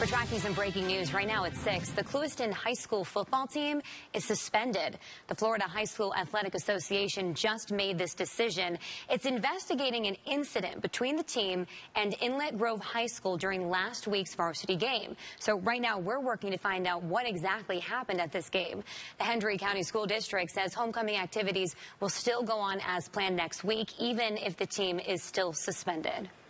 We're tracking some breaking news right now at 6. The Clewiston High School football team is suspended. The Florida High School Athletic Association just made this decision. It's investigating an incident between the team and Inlet Grove High School during last week's varsity game. So right now we're working to find out what exactly happened at this game. The Hendry County School District says homecoming activities will still go on as planned next week, even if the team is still suspended.